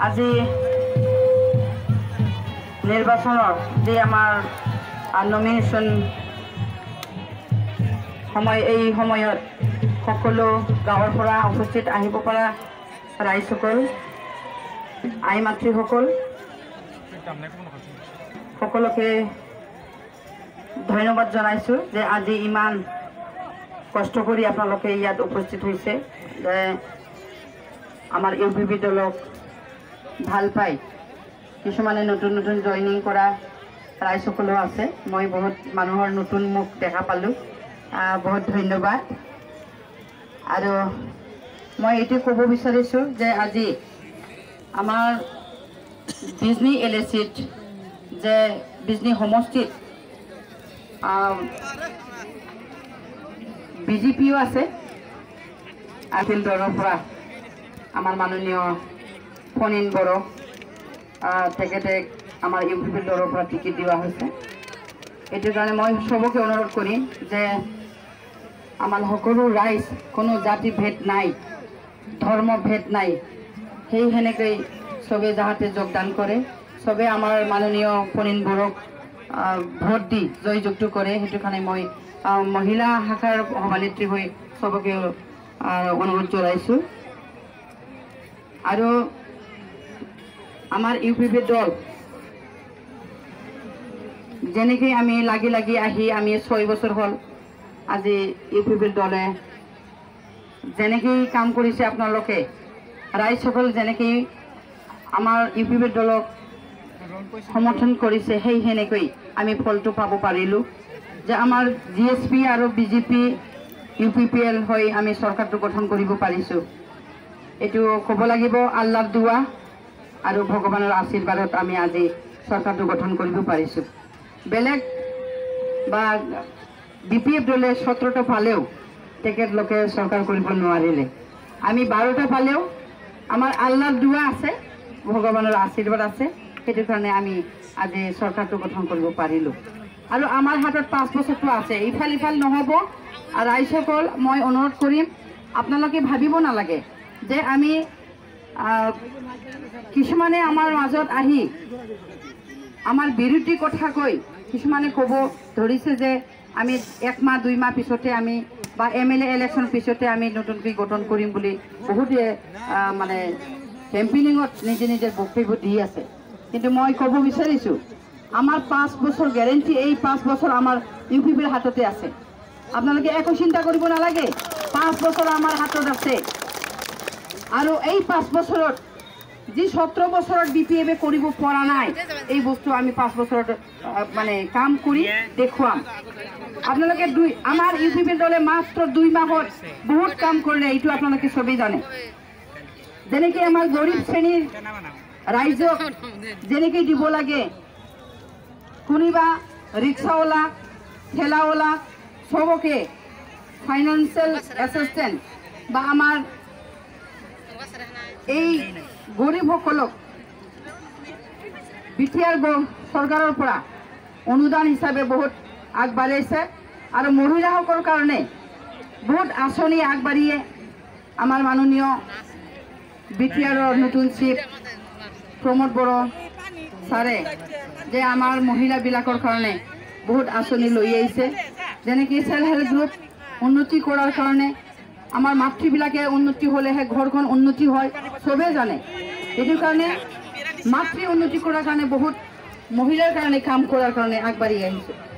আজি নিৰ্বাচনৰ যে আমাৰ নমিনেশ্যন এই সময়ত সকলো গাঁৱৰ পৰা উপস্থিত আহিব পৰা ৰাইজসকল, আই মাতৃসকল সকলোকে ধন্যবাদ জনাইছোঁ যে আজি ইমান কষ্ট কৰি আপোনালোকে ইয়াত উপস্থিত হৈছে, যে আমাৰ UPP দলক ভাল পায়। কিছুমানে নতুন নতুন জইনিং কৰা ৰাইজসকলো আছে। মই বহুত মানুহৰ নতুন মুখ দেখা পালোঁ, বহুত ধন্যবাদ। আৰু মই এইটো ক'ব বিচাৰিছোঁ যে আজি আমাৰ বিজনী LACত যে বিজনী সমষ্টিত BJPও আছে। আপিল দলৰ পৰা আমাৰ মাননীয় ফণীন বড়ো তেখেতে আমাৰ UPP দলৰ পৰা টিকেট দিয়া হৈছে। এইটো কাৰণে মই চবকে অনুৰোধ কৰিম যে আমাৰ সকলো ৰাইজ, কোনো জাতি ভেদ নাই, ধৰ্ম ভেদ নাই, সেনেকৈ চবে যাতে যোগদান কৰে, চবে আমাৰ মাননীয় ফণীন বড়োক ভোট দি জয়যুক্ত কৰে। সেইটো কাৰণে মই মহিলা শাখাৰ সভানেত্ৰী হৈ চবকে অনুৰোধ জনাইছোঁ। আৰু আমাৰ UPP দল যেনেকৈ আমি লাগি লাগি আহি আমি 6 বছৰ হ'ল, আজি UPP দলে যেনেকৈ কাম কৰিছে, আপোনালোকে ৰাইজসকল যেনেকৈ আমাৰ UPP দলক সমৰ্থন কৰিছে, সেনেকৈ আমি ফলটো পাব পাৰিলোঁ যে আমাৰ GSP আৰু BJP UPPL হৈ আমি চৰকাৰটো গঠন কৰিব পাৰিছোঁ। এইটো ক'ব লাগিব আল্লাহৰ দুৱা আৰু ভগৱানৰ আশীৰ্বাদত আমি আজি চৰকাৰটো গঠন কৰিব পাৰিছোঁ। বেলেগ বা BPF দলে 17টা পালেও তেখেতলোকে চৰকাৰ কৰিব নোৱাৰিলে। আমি 12টা পালেও আমাৰ আল্লাহৰ দুৱা আছে, ভগৱানৰ আশীৰ্বাদ আছে, সেইটো কাৰণে আমি আজি চৰকাৰটো গঠন কৰিব পাৰিলোঁ। আৰু আমাৰ হাতত 5 বছৰটো আছে, ইফাল নহ'ব। আৰু ৰাইজসকল মই অনুৰোধ কৰিম, আপোনালোকে ভাবিব নালাগে যে আমি কিছুমানে আমাৰ মাজত আহি আমাৰ বিৰোধী কথা কৈ কিছুমানে ক'ব ধৰিছে যে আমি 1 মাহ 2 মাহ পিছতে আমি বা MLA ইলেকশ্যন পিছতে আমি নতুনকৈ গঠন কৰিম বুলি বহুতে মানে কেম্পেইনিঙত নিজে বক্তব্য দি আছে। কিন্তু মই ক'ব বিচাৰিছোঁ আমাৰ 5 বছৰ গেৰেণ্টি, এই 5 বছৰ আমাৰ UPPৰ হাততে আছে। আপোনালোকে একো চিন্তা কৰিব নালাগে, 5 বছৰ আমাৰ হাতত আছে। আৰু এই 5 বছৰত যি 17 বছৰত BPF কৰিব পৰা নাই, এই বস্তু আমি 5 বছৰত মানে কাম কৰি দেখুৱাম। আপোনালোকে আমাৰ UPP দলে মাত্ৰ 2 মাহত বহুত কাম কৰিলে, এইটো আপোনালোকে চবেই জানে। যেনেকৈ আমাৰ গৰীব শ্ৰেণীৰ ৰাইজক যেনেকৈ দিব লাগে, কোনোবা ৰিক্সাৱালা ঠেলাৱালা চবকে ফাইনেন্সিয়েল এছিষ্টেণ্ট বা আমাৰ এই গৰীবসকলক BTR চৰকাৰৰ পৰা অনুদান হিচাপে বহুত আগবাঢ়িছে। আৰু মহিলাসকলৰ কাৰণে বহুত আঁচনি আগবাঢ়িয়ে আমাৰ মাননীয় BTRৰ নতুন চিফ প্ৰমোদ বড়ো ছাৰে যে আমাৰ মহিলাবিলাকৰ কাৰণে বহুত আঁচনি লৈ আহিছে। যেনেকৈ সেল্ফ হেল্প গ্ৰুপ উন্নতি কৰাৰ কাৰণে আমাৰ মাতৃবিলাকে উন্নতি হ'লেহে ঘৰখন উন্নতি হয়, চবেই জানে। সেইটো কাৰণে মাতৃ উন্নতি কৰাৰ কাৰণে বহুত মহিলাৰ কাৰণে কাম কৰাৰ কাৰণে আগবাঢ়ি আহিছে।